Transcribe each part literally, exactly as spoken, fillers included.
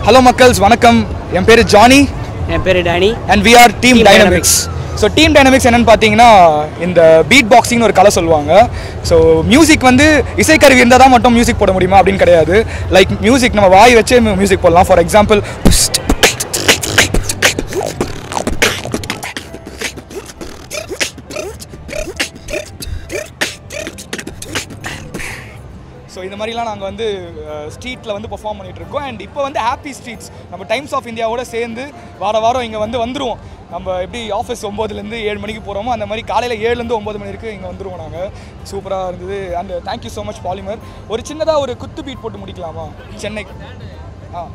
Hello Makkals, Vanakkam. என் பேரு Johnny. என் பேரு Danny. And we are Team Dynamics. So Team Dynamics என்னன்னு பார்த்தீங்கன்னா இந்த பீட் பாக்ஸிங்னு ஒரு கலை சொல்லுவாங்க. ஸோ மியூசிக் வந்து இசைக்கருவி இருந்தால் தான் மட்டும் மியூசிக் போட முடியுமா அப்படின்னு கிடையாது. லைக் மியூசிக் நம்ம வாய் வச்சே மியூசிக் போடலாம். ஃபார் எக்ஸாம்பிள் ஸோ இந்த மாதிரிலாம் நாங்கள் வந்து ஸ்ட்ரீட்டில் வந்து பெர்ஃபார்ம் பண்ணிகிட்டு இருக்கோம். அண்ட் இப்போ வந்து ஹாப்பி ஸ்ட்ரீட்ஸ் நம்ம டைம்ஸ் ஆஃப் இந்தியாவோட சேர்ந்து வார வாரம் இங்கே வந்து வந்துடுவோம். நம்ம எப்படி ஆஃபீஸ் ஒம்போதுலேருந்து ஏழு மணிக்கு போகிறோமோ அந்த மாதிரி காலையில் ஏழுலேருந்து ஒம்பது மணி வரைக்கும் இங்கே வந்துடுவோம் நாங்கள். சூப்பராக இருந்தது. And thank you so much Polimer. ஒரு சின்னதாக ஒரு குத்து பீட் போட்டு முடிக்கலாமா சென்னை? ஆ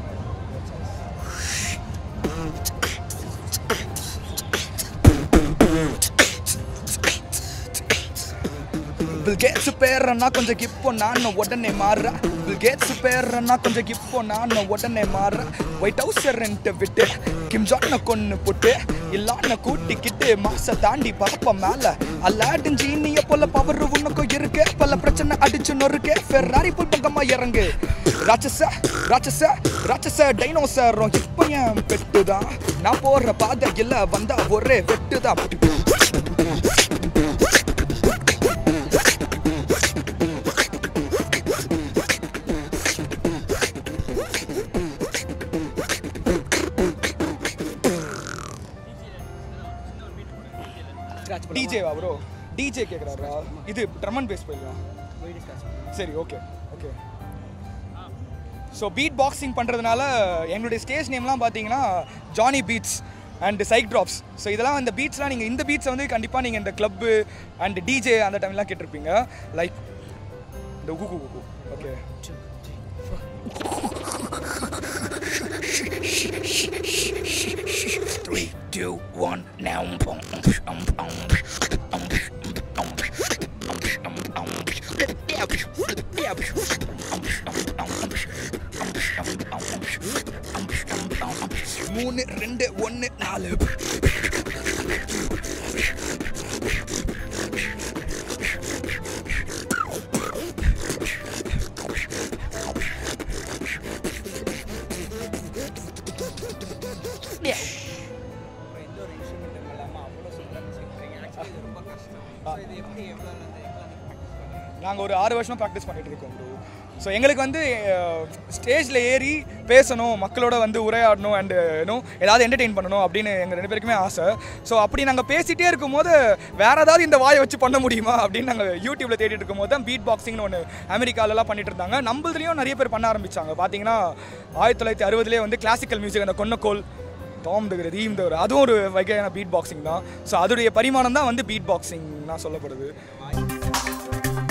Bill Gates பேரன்னா கொஞ்சம் கிப்போ நான் உடனே மாறுற Bill Gates பேரன்னா கொஞ்சம் கிப்போ நான் உடனே மாறுற ஒயிட் ஹவுஸ் ரெண்ட் விட்டு கிம் ஜான கொன்னு போட்டு இல்லான்னு கூட்டிக்கிட்டு மாச தாண்டி பாப்ப மேல அல்லாடின் ஜீனிய போல பவர் உனக்கும் இருக்கு பல பிரச்சனை அடிச்சு நொறுக்கு ஃபெராரி புல் பக்கமா இறங்கு ராட்சச ராட்சச ராட்சச டைனோசரும் இப்போ என் பெட்டுதான் நான் போற பாதை இல்ல வந்தா ஒரே வெட்டுதான் டிஜேவா ப்ரோ? டிஜே கேட்குறாரா? இது ட்ரம் அண்ட் பேஸ் போயிடலாம். சரி, okay okay. So beat boxing பண்ணுறதுனால எங்களுடைய ஸ்டேஜ் நேம்லாம் பார்த்தீங்கன்னா Johnny beats and psych drops. So இதெல்லாம் இந்த பீட்ஸ்லாம் நீங்கள் இந்த பீட்ஸை வந்து கண்டிப்பாக நீங்கள் இந்த கிளப்பு அண்ட் டிஜே அந்த டைம்லாம் கேட்டிருப்பீங்க. லைக் இந்த குகு குகு. Okay three, two, one, now. மூணு ரெண்டு ஒன்று நாலு நாங்கள் ஒரு ஆறு வருஷமாக ப்ராக்டிஸ் பண்ணிகிட்டு இருக்கோம் ப்ரோ. ஸோ எங்களுக்கு வந்து ஸ்டேஜில் ஏறி பேசணும், மக்களோட வந்து உரையாடணும் அண்டு இன்னும் ஏதாவது என்டர்டெயின் பண்ணணும் அப்படின்னு எங்கள் ரெண்டு பேருக்குமே ஆசை. ஸோ அப்படி நாங்கள் பேசிகிட்டே இருக்கும்போது வேறு ஏதாவது இந்த வாயை வச்சு பண்ண முடியுமா அப்படின்னு நாங்கள் யூடியூப்பில் தேடிட்டு இருக்கும் போது தான் பீட் பாக்ஸிங்னு ஒன்று அமெரிக்காலலாம் பண்ணிட்டு இருந்தாங்க. நம்மளதுலேயும் நிறைய பேர் பண்ண ஆரம்பித்தாங்க. பார்த்தீங்கன்னா ஆயிரத்தி தொள்ளாயிரத்தி அறுபதுலேயே வந்து கிளாசிக்கல் மியூசிக் அந்த கொன்னக்கோல் தாம் தகுற ரீம் தவிர அதுவும் ஒரு வகையான பீட் பாக்ஸிங் தான். ஸோ அதோடைய பரிமாணம் தான் வந்து பீட் பாக்ஸிங் தான் சொல்லப்படுது.